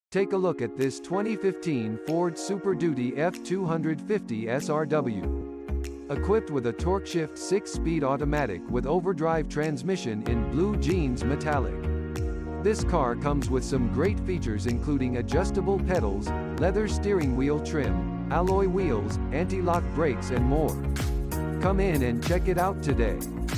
Take a look at this 2015 Ford Super Duty F-250 SRW. Equipped with a torque-shift 6-speed automatic with overdrive transmission in blue jeans metallic. This car comes with some great features including adjustable pedals, leather steering wheel trim, alloy wheels, anti-lock brakes and more. Come in and check it out today.